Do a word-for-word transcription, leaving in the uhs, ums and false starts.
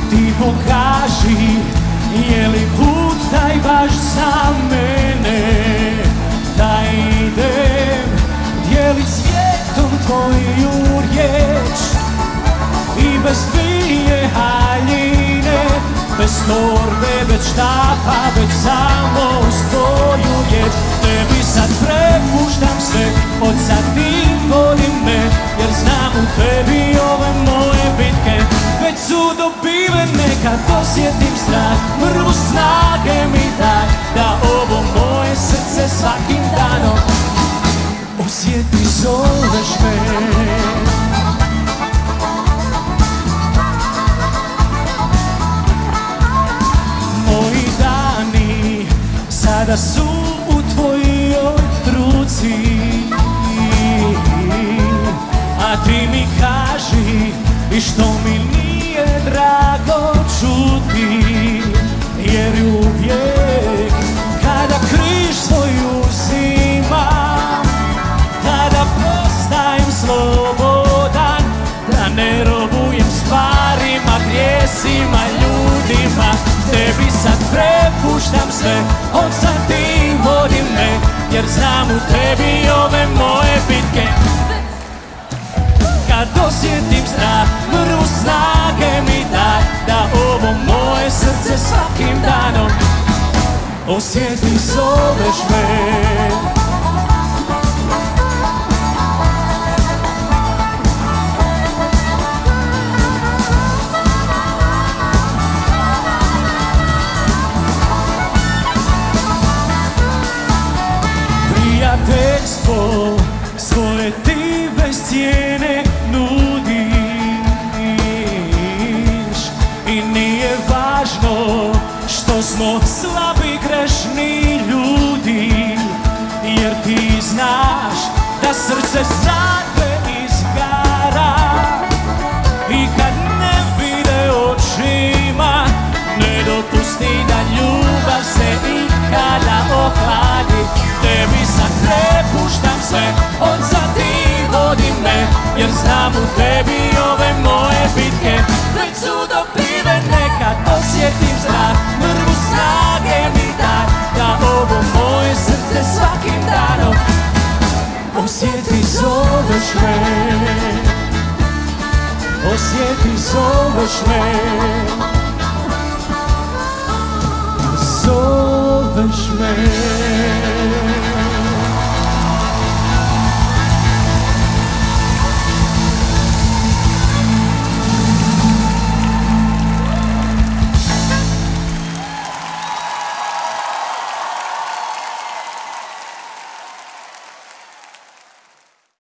Ti pokaži, je li put taj baš za mene, da idem dijelit svijetom tvoju riječ. I bez dvije haljine, bez torbe, bez štapa, već samo uz tvoju riječ. Tebi sad prepuštam sve, od sad ti vodi me, jer znam u tebi ove moje bitke već su dobivene. Kad osjetim strah, mrvu snage mi daj, da ovo moje srce svakim danom osjeti, zoveš me. Moji dani sada su u tvojoj ruci, a ti mi kaži i što mi nije drago čuti, jer uvijek kada križ svoj uzimam, tada postajem slobodan, da ne robujem stvarima, grijesima, ljudima. Tebi sad prepuštam sve, od sad ti vodi me, jer znam u tebi ove moje bitke. Kad osjetim strah, mrvu snage mi daj, da ovo moje srce svakim danom osjeti, zoveš me. Prijateljstvo svoje ti bez cijene nudiš, i nije važno što smo slabi, grešni ljudi, jer ti znaš da srce za te izgara. I kad ne vide očima, ne dopusti da ljubav se ikada ohladi. Tebi sad prepuštam sve, od sad ti vodi me, jer znam u tebi ove moje bitke već su dobivene. Kad osjetim strah, mrvu snage mi daj, da ovo moje srce svakim danom osjeti, zoveš me. Osjeti, zoveš me. Zoveš